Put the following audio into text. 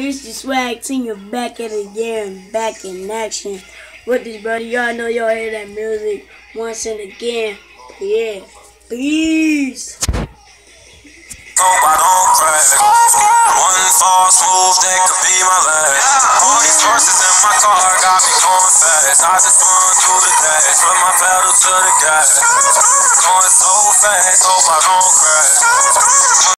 It's the swag team back at it again, back in action. With this, brother, y'all know y'all hear that music once and again. Yeah, peace. Hope I don't crash. One false move that could be my last. All these horses in my car got me going fast. I just run through the dash, put my pedal to the gas. Going so fast, hope I don't crash.